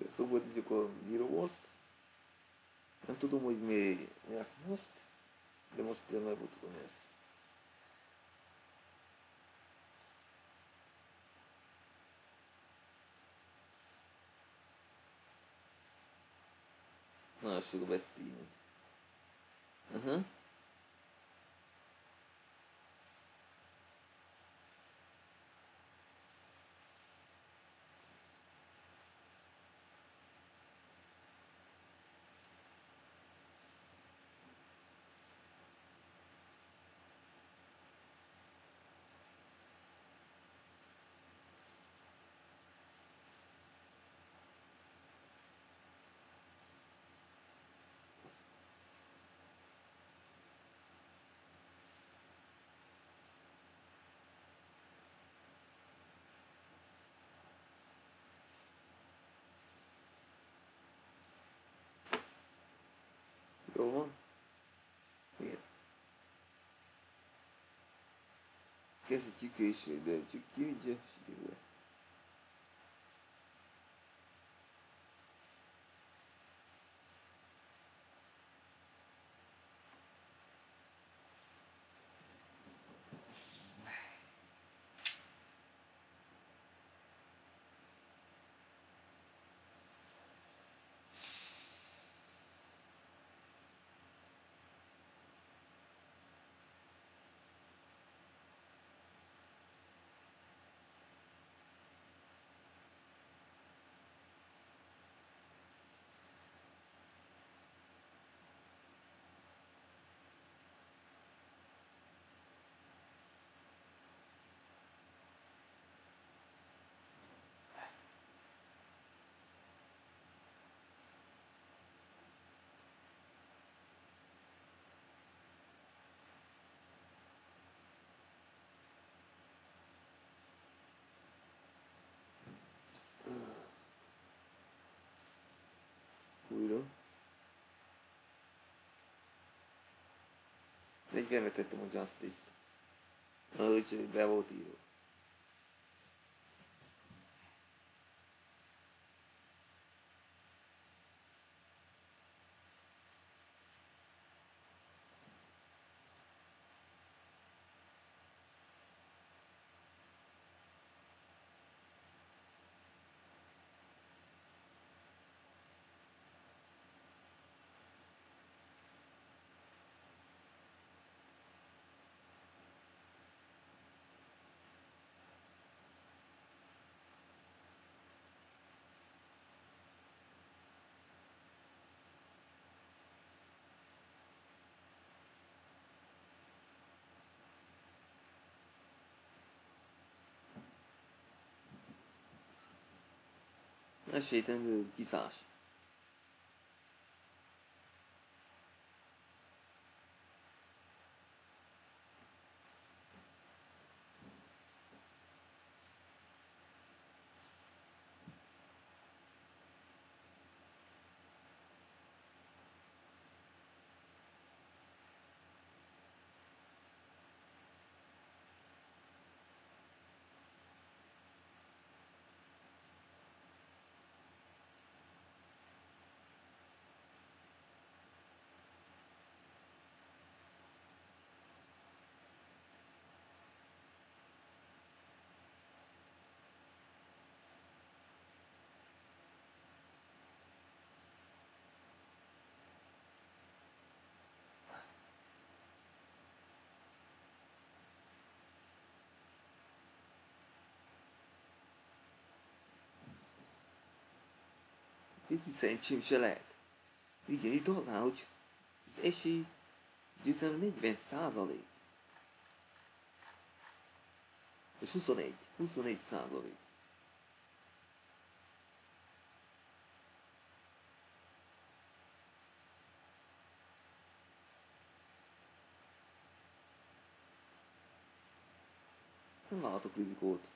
Ezt ugorítjuk a Hero-t. Nem tudom, hogy mi lesz most, de most megbutulom ezt. Na, lassú a Steam-et. Aha. Jó van? Igen. Kezdhetjük és de csak ki ugye, sikerül. Újra. 40-re tettem a Justice-t. Úgyhogy be volt írva. Esélytelen kiszás. Itt szerencsém se lehet. Igen, itt az áll, hogy az esély győzelem 40%. És 21%. Nem látok rizikót.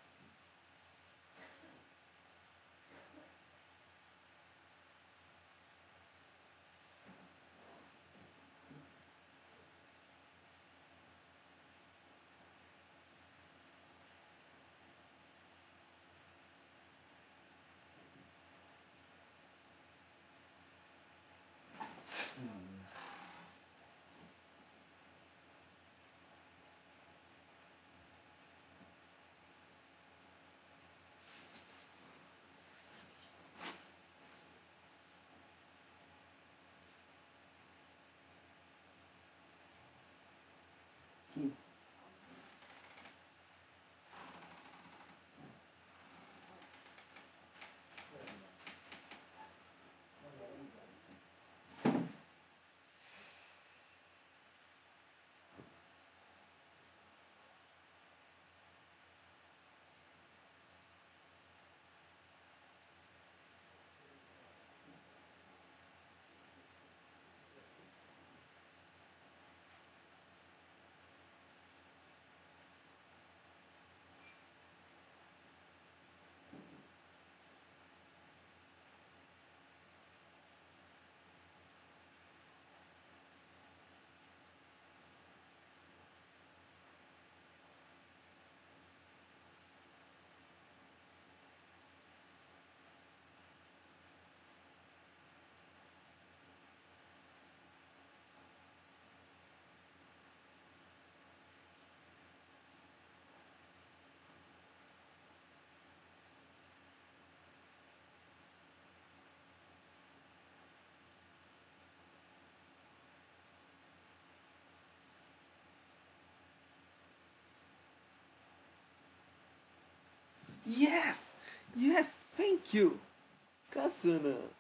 Yes! Yes! Thank you! Köszönöm!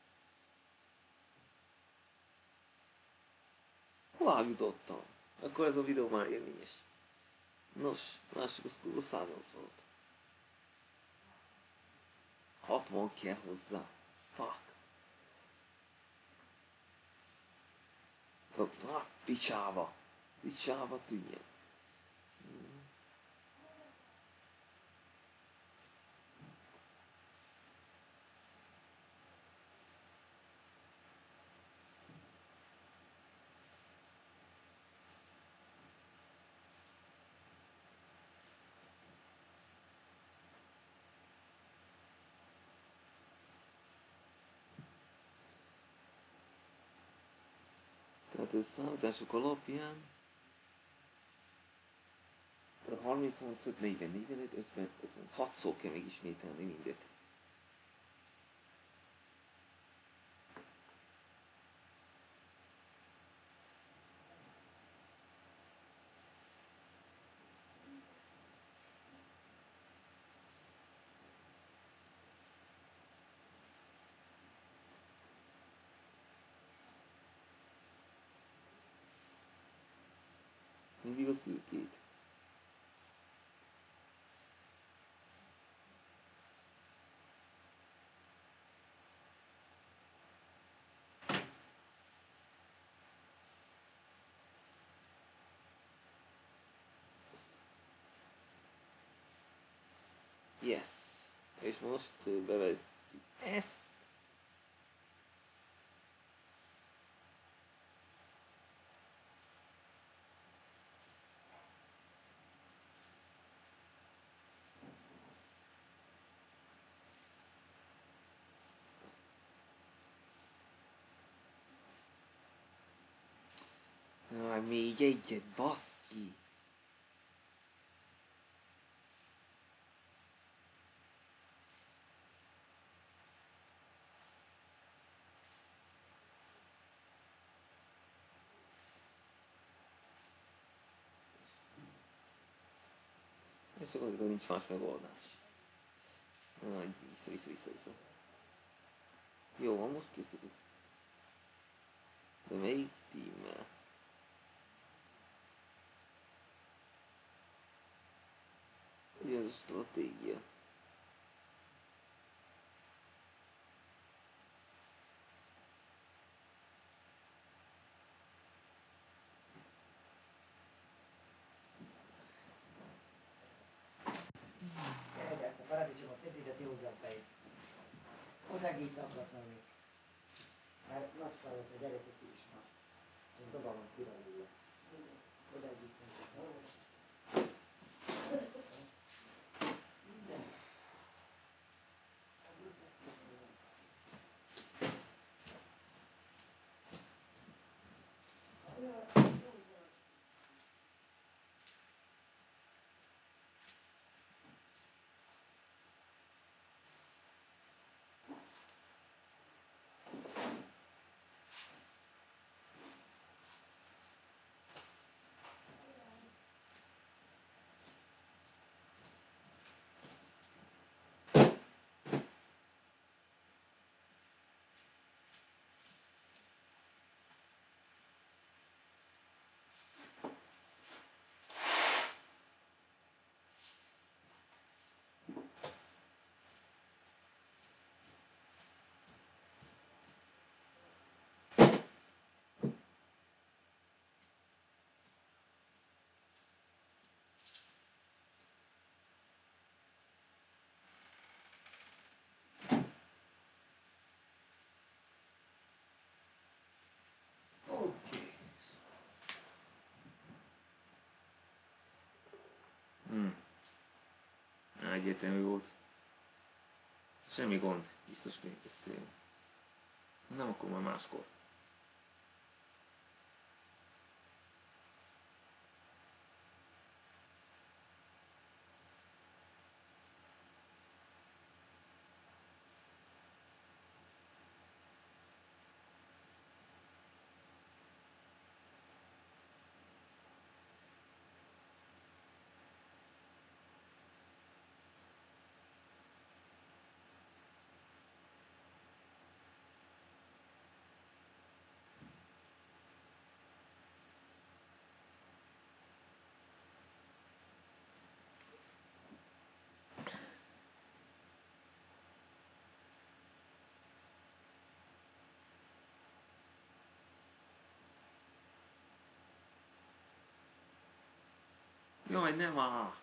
Hová jutottam? Akkor ez a videó már élményes. Nos, lássuk, az kurva 180-ot. 60 kell hozzá. Fuck. Picsába. Picsába tűnjen. Tehát ez számítások alapján 30, 35, 40, 45, 50, 50, 6-szor kell megismételni mindet. Mindig a szürkét. Yes. És most bevezetjük ezt. Még egyet, baszki! Ez csak azért, hogy nincs más megoldás. Vissza. Jó, van, most készítik. De melyik tímmel? Ugye ez a stratégia. Gyere, ezt a paradicsomot tedd ide, józan fejét. Oda egész akratlan még. Mert nagy szarok a gyerekek is ma. Én dobálom kiralulja. Oda egészen csak. Oké. Egyértelmű volt. Semmi gond, biztos még beszélünk. Nem, akkor majd máskor. Jaj, nem áll!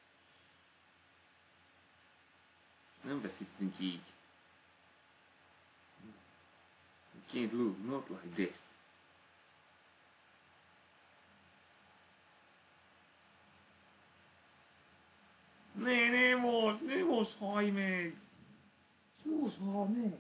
Nem veszítünk így. Can't lose, not like this. Ne most haj meg! Most haj meg!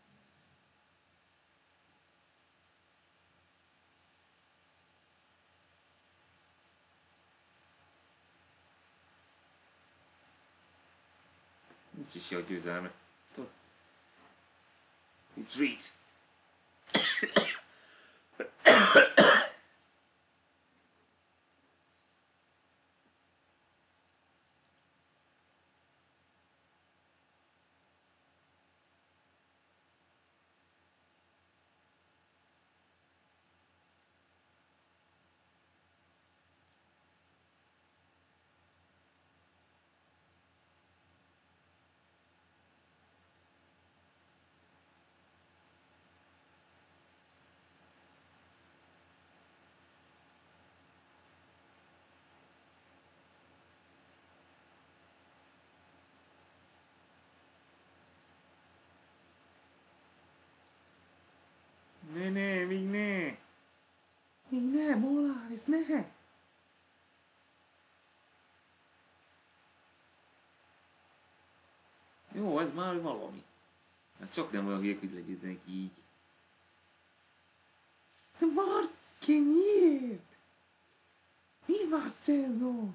Nincs is jó győzelme. Retreat! Ne, még ne! Még ne, Molaris, ne! Jó, ez már valami. Hát csak nem olyan hülyek, hogy legyőzzenek így. De Marcske, miért? Mi van szezon?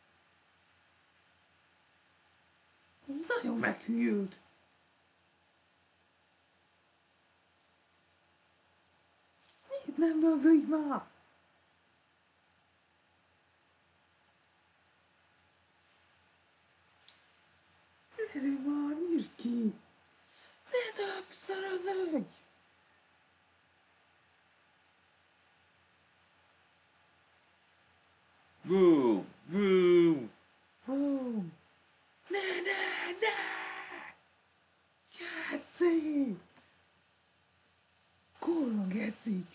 Ez nagyon meghűlt. Miért nem döglik már? Gyere már, nyisd ki! Ne többször az ögy! Boom! Boom! Boom! Ne! Geci! Kurva gecik!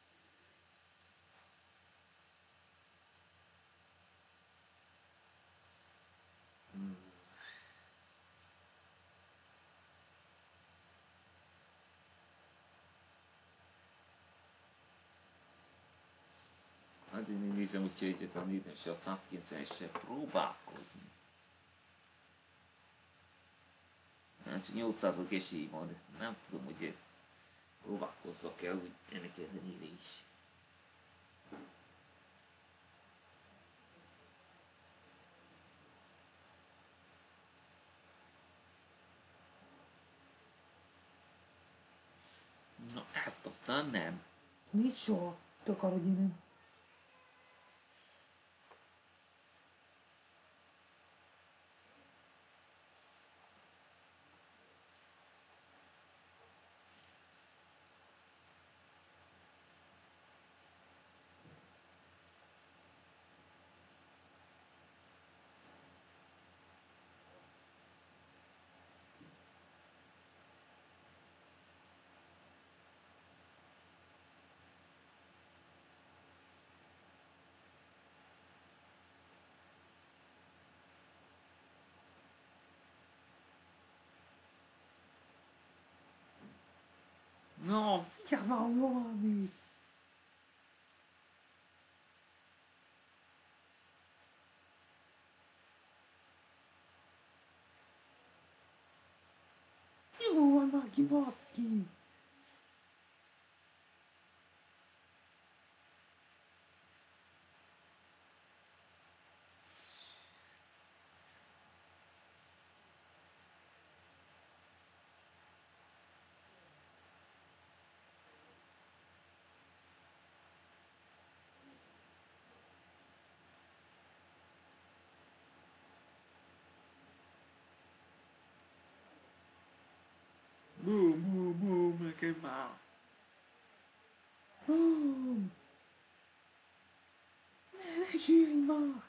Hát én nézem, úgyhogy egyetlen idén se a 190-essel próbálkozni. Hát csak 800-ok esély van, de nem tudom, hogy próbálkozzak el, hogy ennek ellenére is. Na ezt aztán nem. Nincs soha. Takar, hogy innen. No, vigyázz már, hogy hova mész! Jó van már, kibasz ki! Boom, nekem már! Boom! Ne sírj már!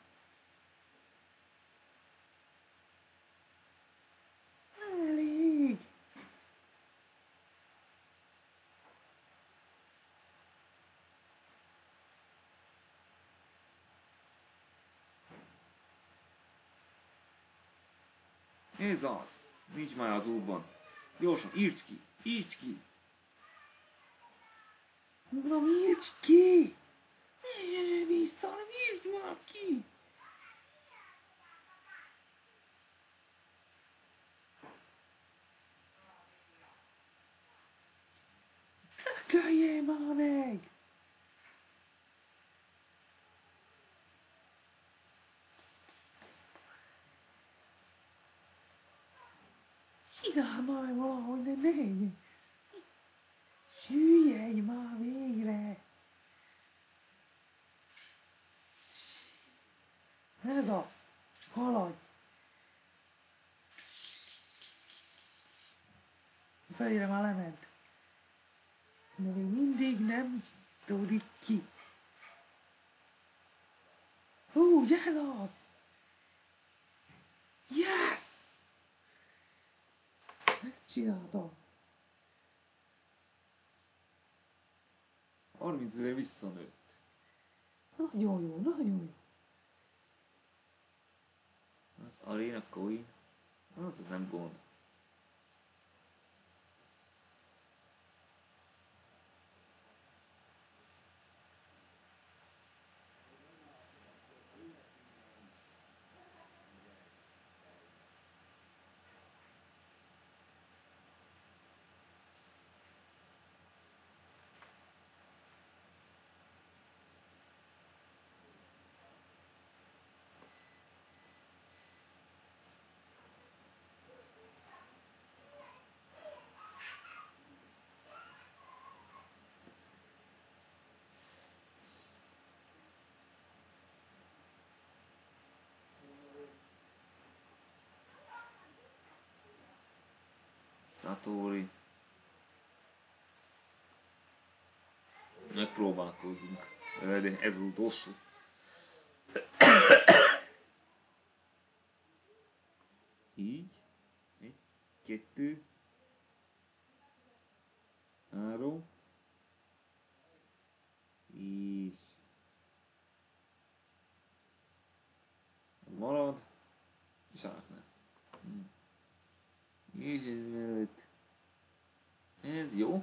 Elég! Ez az. Nincs már az útban. Gyorsan, írts ki! Írts ki! Mondom, írts ki! Ne jöjjön vissza, hanem írts már ki! Tököljél már meg! Csinálj már meg valahogy, de ne! Süllyedj már végre! Ez az! Csak haladj! A felére már lement. De még mindig nem tudjuk ki. Úgy, ez az! Yes! Megcsináltam! 30 ezer visszanőtt. Nagyon jó, nagyon jó. Az Arena Coin? Hát ez nem gond. Satori. Megpróbálkozunk. De ez az utolsó. Így. 1, 2, 3. És... az marad. És átne. És ez mellett. Ez jó.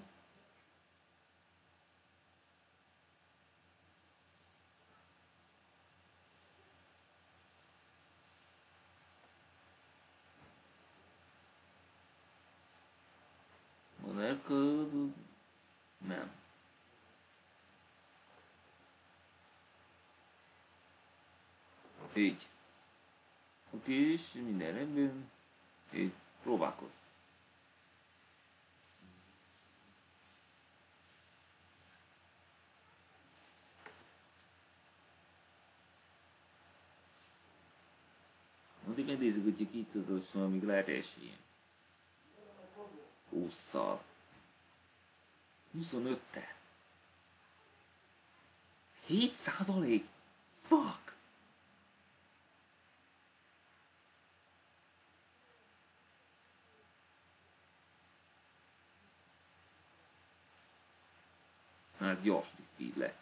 Monarchozunk. Nem. Így. Oké, és minden rendben. Így. Próbálkozz. Addig megnézzük, hogy 200-assal még lehet esélye. 20-szal. 25-tel. 7%? Fuck! Hát gyors defeat lett.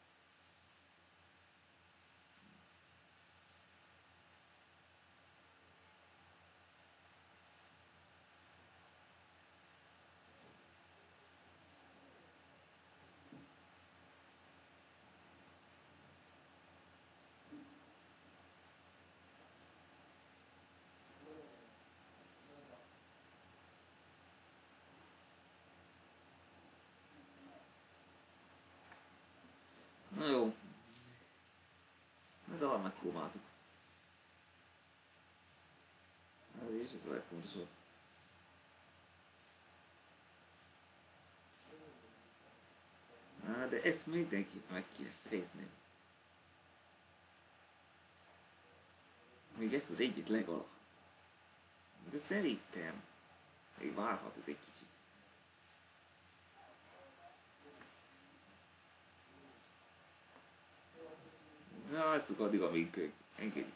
Na jó. De ha megpróbáltuk. És ez a legfontosabb. De ezt mindenképp meg kell szerezni. Még ezt az egyet legalább. De szerintem még várhat ez egy kicsit. Na, hát szok addig, amíg engedik.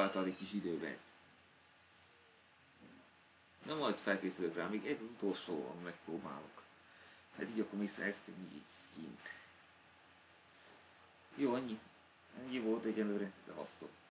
eltart egy kis időben ez. Na majd felkészülök rá, még ez az utolsó, amit megpróbálok. Hát így akkor visszaesztek még egy skint. Jó, annyi. Ennyi volt egyelőre, szevasztok.